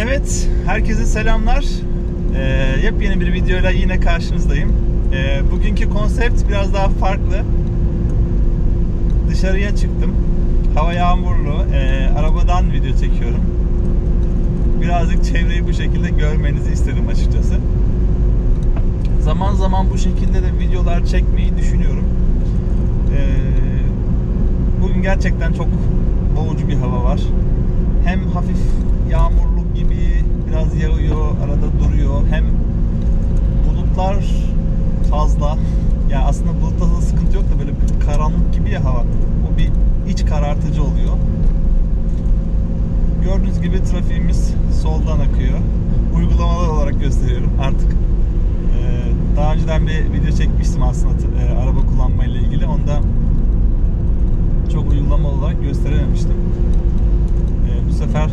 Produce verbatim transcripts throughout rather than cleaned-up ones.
Evet, herkese selamlar. Ee, yepyeni bir videoyla yine karşınızdayım. Ee, bugünkü konsept biraz daha farklı. Dışarıya çıktım. Hava yağmurlu. Ee, arabadan video çekiyorum. Birazcık çevreyi bu şekilde görmenizi istedim açıkçası. Zaman zaman bu şekilde de videolar çekmeyi düşünüyorum. Ee, bugün gerçekten çok boğucu bir hava var. Hem hafif yağmurlu gibi biraz yağıyor, arada duruyor. Hem bulutlar fazla. Yani aslında bulutta da sıkıntı yok da böyle bir karanlık gibi ya hava. O bir iç karartıcı oluyor. Gördüğünüz gibi trafiğimiz soldan akıyor. Uygulamalar olarak gösteriyorum. Artık e, daha önceden bir video çekmiştim aslında e, araba kullanma ile ilgili. Onda çok uygulama olarak gösterememiştim. E, bu sefer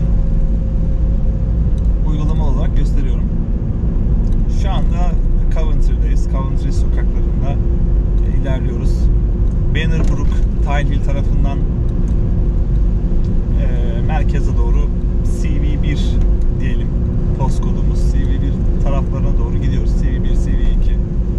uygulama olarak gösteriyorum. Şu anda Coventry'deyiz. Coventry sokaklarında e, ilerliyoruz. Bannerbrook, Tile Hill tarafından e, merkeze doğru C V bir diyelim. Postkodumuz C V bir taraflarına doğru gidiyoruz. C V bir, C V iki.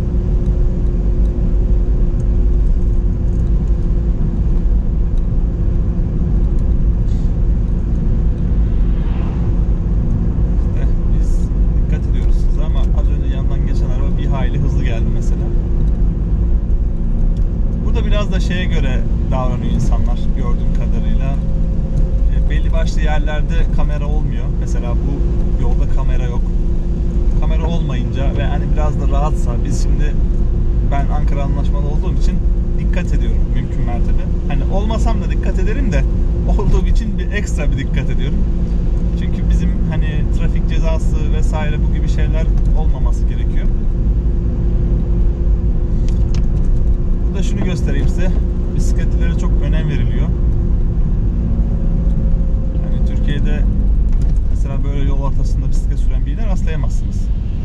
Biraz da şeye göre davranıyor insanlar gördüğüm kadarıyla. E, belli başlı yerlerde kamera olmuyor. Mesela bu yolda kamera yok. Kamera olmayınca ve hani biraz da rahatsa, biz şimdi ben Ankara anlaşmalı olduğum için dikkat ediyorum mümkün mertebe. Hani olmasam da dikkat ederim de olduğum için bir ekstra bir dikkat ediyorum. Çünkü bizim hani trafik cezası vesaire bu gibi şeyler olmaması gerekiyor. Burada şunu göstereyim size. Bisikletlere çok önem veriliyor. Yani Türkiye'de mesela böyle yol ortasında bisiklet süren birine rastlayamazsınız.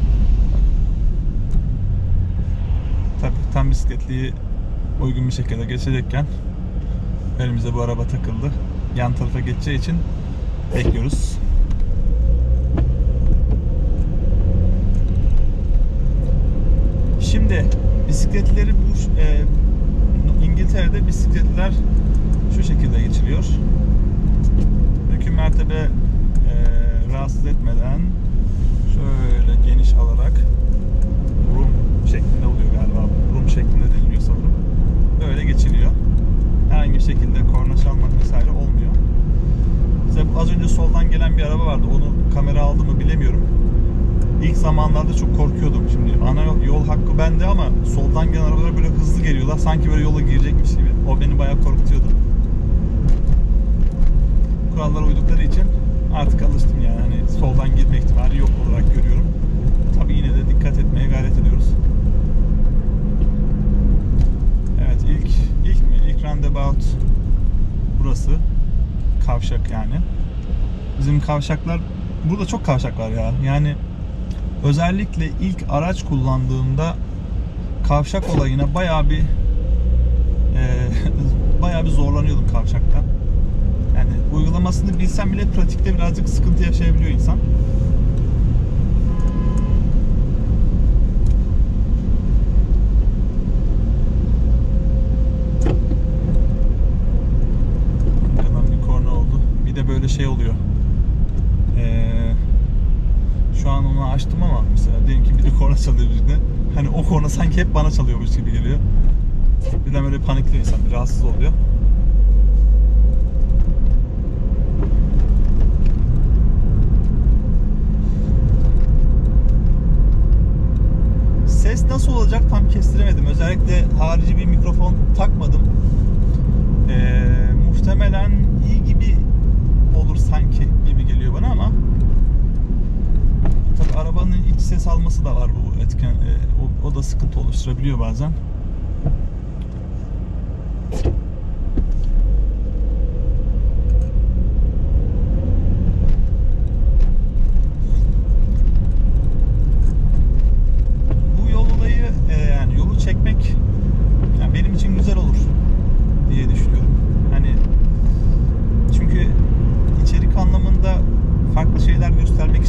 Tabii tam bisikletliği uygun bir şekilde geçecekken önümüze bu araba takıldı. Yan tarafa geçeceği için bekliyoruz. Şimdi bisikletleri bu e, İngiltere'de bisikletler şu şekilde geçiliyor. Mümkün mertebe e, rahatsız etmeden şöyle geniş alarak room şeklinde oluyor galiba. Room şeklinde deniliyor sanırım. Böyle geçiliyor. Herhangi bir şekilde korna çalmak vesaire olmuyor. Mesela az önce soldan gelen bir araba vardı. Onu kamera aldı mı bilemiyorum. İlk zamanlarda çok korkuyordum. Şimdi ana yol hakkı bende ama soldan gelen arabalar böyle hızlı geliyorlar. Sanki böyle yola girecekmiş gibi. O beni bayağı korkutuyordu. Kurallara uydukları için artık alıştım yani. Hani soldan girme ihtimali yok olarak görüyorum. Tabii yine de dikkat etmeye gayret ediyoruz. Evet, ilk ilk mi? İlk roundabout burası. Kavşak yani. Bizim kavşaklar, burada çok kavşak var ya. Yani özellikle ilk araç kullandığımda kavşak olayına bayağı bir e, bayağı bir zorlanıyordum kavşakta. Yani uygulamasını bilsem bile pratikte birazcık sıkıntı yaşayabiliyor insan. Arkadan bir korna oldu. Bir de böyle şey oluyor. Eee Şu an onu açtım ama mesela diyelim ki biri korna çalıyor birine. Hani o korna sanki hep bana çalıyormuş gibi geliyor. Birden böyle panikliyor insan, bir rahatsız oluyor. Ses nasıl olacak tam kestiremedim. Özellikle harici bir mikrofon takmadım. Ee, muhtemelen iyi gibi olur sanki gibi geliyor bana ama tabii arabanın iç ses alması da var bu etken. E, o, o da sıkıntı oluşturabiliyor bazen. Bu yol olayı e, yani yolu çekmek yani benim için güzel olur diye düşünüyorum. Hani çünkü içerik anlamında farklı şeyler göstermek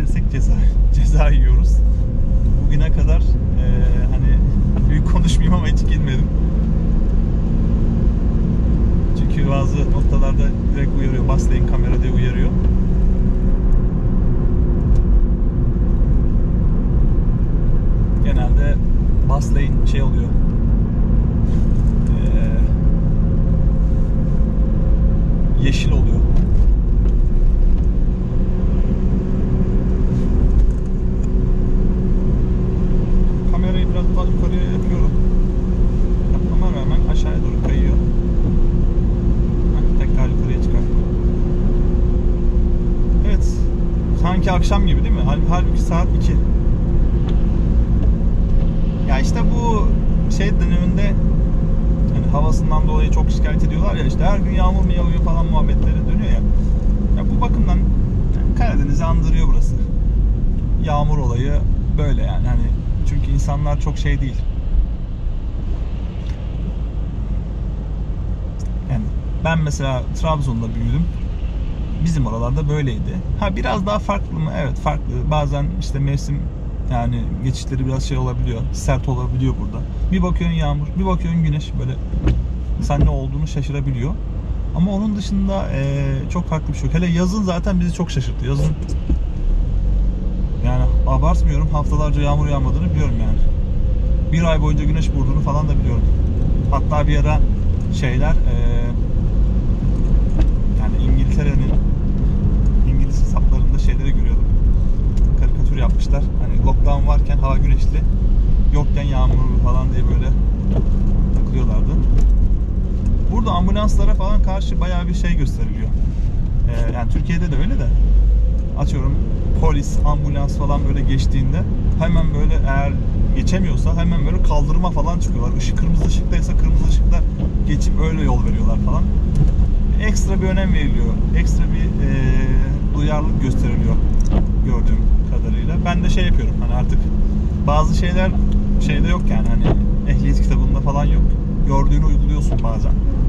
verirsek ceza ceza yiyoruz. Bugüne kadar e, hani büyük konuşmayayım ama hiç girmedim. Çünkü bazı noktalarda direkt uyarıyor. Baslayın kamera diye uyarıyor. Genelde baslayın şey oluyor. Ee, yeşil oluyor. Kamerayı biraz daha yukarıya yapıyorum. Yapmama rağmen aşağıya doğru kayıyor. Tekrar yukarıya çıkarttım. Evet. Sanki akşam gibi değil mi? Halbuki saat iki. Ya işte bu şey döneminde yani havasından dolayı çok şikayet ediyorlar ya, işte her gün yağmur mu yağıyor falan muhabbetleri dönüyor ya. Ya bu bakımdan yani Karadeniz'i andırıyor burası. Yağmur olayı böyle yani. Hani çünkü insanlar çok şey değil. Yani ben mesela Trabzon'da büyüdüm. Bizim oralarda böyleydi. Ha biraz daha farklı mı? Evet farklı. Bazen işte mevsim yani geçişleri biraz şey olabiliyor. Sert olabiliyor burada. Bir bakıyorsun yağmur, bir bakıyorsun güneş, böyle sen ne olduğunu şaşırabiliyor. Ama onun dışında ee, çok farklı bir şey yok. Hele yazın zaten bizi çok şaşırttı. Yazın yani abartmıyorum, haftalarca yağmur yağmadığını biliyorum yani. Bir ay boyunca güneş vurduğunu falan da biliyorum. Hatta bir ara şeyler ee, yani İngiltere'nin İngiliz hesaplarında şeyleri görüyordum. Karikatür yapmışlar. Hani lockdown varken hava güneşli, yokken yağmurlu falan diye böyle takılıyorlardı. Burada ambulanslara falan karşı bayağı bir şey gösteriliyor. Ee, yani Türkiye'de de öyle de. Atıyorum polis, ambulans falan böyle geçtiğinde hemen böyle eğer geçemiyorsa hemen böyle kaldırıma falan çıkıyorlar. Işık kırmızı ışıktaysa kırmızı ışıkta geçip öyle yol veriyorlar falan. Ekstra bir önem veriliyor. Ekstra bir e, duyarlılık gösteriliyor gördüğüm kadarıyla. Ben de şey yapıyorum hani artık bazı şeyler şeyde yok yani, hani ehliyet kitabında falan yok. Gördüğünü uyguluyorsun bazen.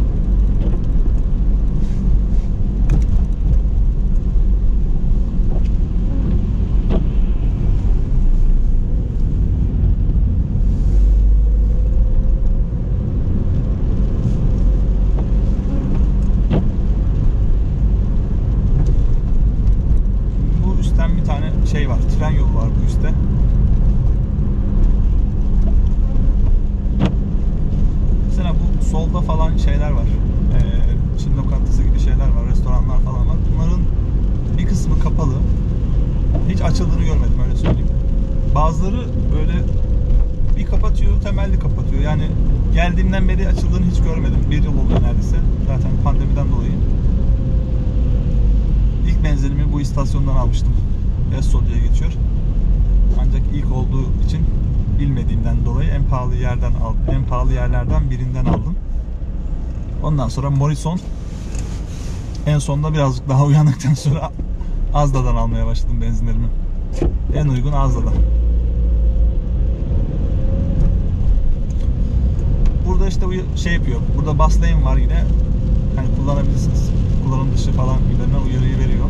Şey var, tren yolu var bu üstte. Mesela bu solda falan şeyler var. Ee, Çin lokantası gibi şeyler var, restoranlar falan var. Bunların bir kısmı kapalı. Hiç açıldığını görmedim, öyle söyleyeyim. Bazıları böyle bir kapatıyor, temelli kapatıyor. Yani geldiğimden beri açıldığını hiç görmedim. Bir yıl oluyor neredeyse. Zaten pandemiden dolayı. İlk benzinimi bu istasyondan almıştım. Esso diye geçiyor. Ancak ilk olduğu için bilmediğimden dolayı en pahalı yerden aldım. En pahalı yerlerden birinden aldım. Ondan sonra Morrison. En sonunda birazcık daha uyandıktan sonra Azda'dan almaya başladım benzinlerimi. En uygun Azda'dan. Burada işte şey yapıyor. Burada bus lane var yine. Hani kullanabilirsiniz. Kullanım dışı falan gibilerine uyarıyı veriyor.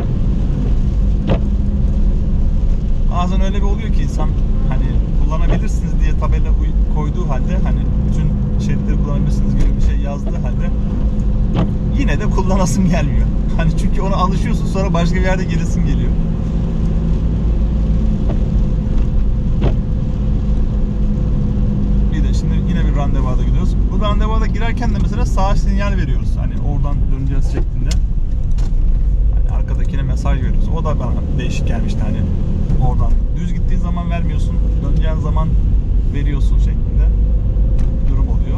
Bazen öyle bir oluyor ki insan hani kullanabilirsiniz diye tabela koyduğu halde, hani bütün şeritleri kullanabilirsiniz gibi bir şey yazdığı halde yine de kullanasım gelmiyor. Hani çünkü ona alışıyorsun, sonra başka bir yerde giresin geliyor. Bir de şimdi yine bir randevuda gidiyoruz. Bu randevuda girerken de mesela sağ sinyal veriyoruz. Hani oradan döneceğiz şeklinde. Hani arkadakine mesaj veriyoruz. O da bana değişik gelmişti hani. Oradan düz gittiğin zaman vermiyorsun, döneceğin zaman veriyorsun şeklinde bir durum oluyor.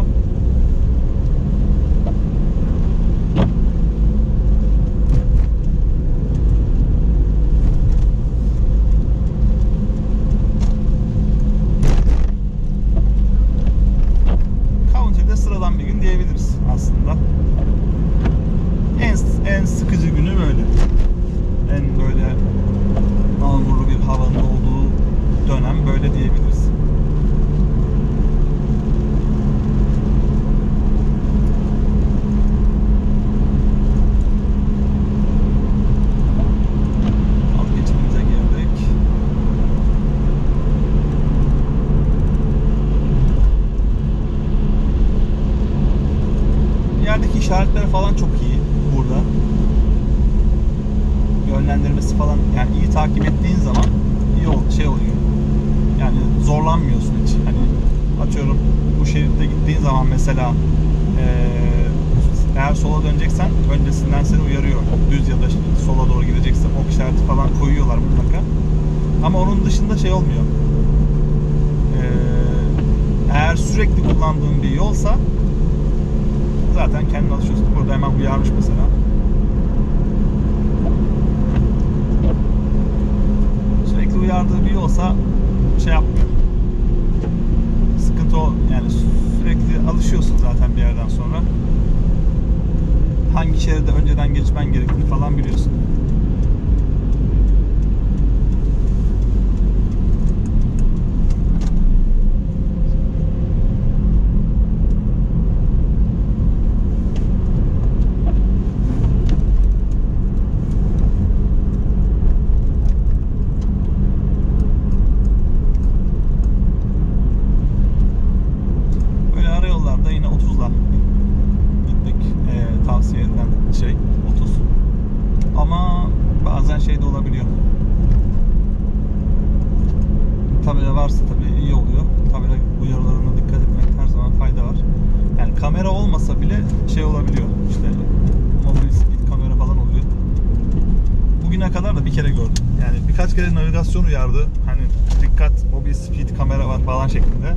County'de sıradan bir gün diyebiliriz aslında. En en sıkıcı günü böyle. En böyle yağmurlu bir havanın olduğu dönem böyle diyebiliriz. falan çok iyi burada. Yönlendirmesi falan, yani iyi takip ettiğin zaman iyi ol, şey oluyor. Yani zorlanmıyorsun hiç. Hani atıyorum bu şeritte gittiğin zaman mesela ee, eğer sola döneceksen öncesinden seni uyarıyor. Düz ya da sola doğru gideceksen ok işareti falan koyuyorlar mutlaka. Ama onun dışında şey olmuyor. Ee, eğer sürekli kullandığın bir yolsa zaten kendin alışıyorsun. Burada hemen uyarmış mesela. Sürekli uyardığı bir yolsa şey yapmıyor. Sıkıntı o. Yani sürekli alışıyorsun zaten bir yerden sonra. Hangi şeride önceden geçmen gerektiğini falan biliyorsun. Böyle ara yollarda yine otuzla gitmek e, tavsiye edilen şey otuz. Ama bazen şey de olabiliyor. Tabela varsa tabii iyi oluyor. Tabela uyarılarına dikkat etmek her zaman fayda var. Yani kamera olmasa bile şey olabiliyor. İşte mobil speed kamera falan oluyor. Bugüne kadar da bir kere gördüm. Yani birkaç kere navigasyon uyardı. Hani dikkat, mobil speed kamera var falan şeklinde.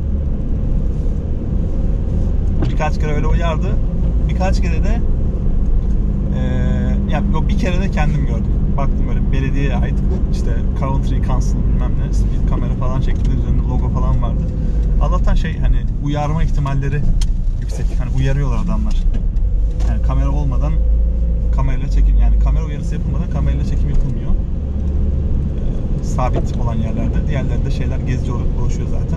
Birkaç kere öyle uyardı. Birkaç kere de ee, yani yok bir kere de kendim gördüm. Baktım böyle belediyeye ait işte Country Council bilmem ne speed kamera falan şeklinde üzerinde logo falan vardı. Allah'tan şey hani uyarma ihtimalleri yüksek. Hani uyarıyorlar adamlar. Yani kamera olmadan kamerayla çekim, yani kamera uyarısı yapılmadan kamerayla çekim yapılmıyor. Ee, sabit olan yerlerde. Diğerlerinde şeyler gezici olarak dolaşıyor zaten.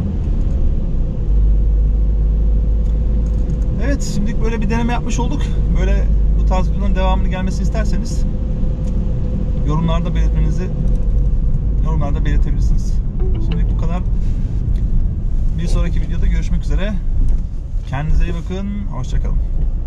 Evet, şimdilik böyle bir deneme yapmış olduk. Böyle bu tarz videoların devamını gelmesini isterseniz yorumlarda belirtmenizi yorumlarda belirtebilirsiniz. Şimdilik bu kadar. Bir sonraki videoda görüşmek üzere. Kendinize iyi bakın. Hoşça kalın.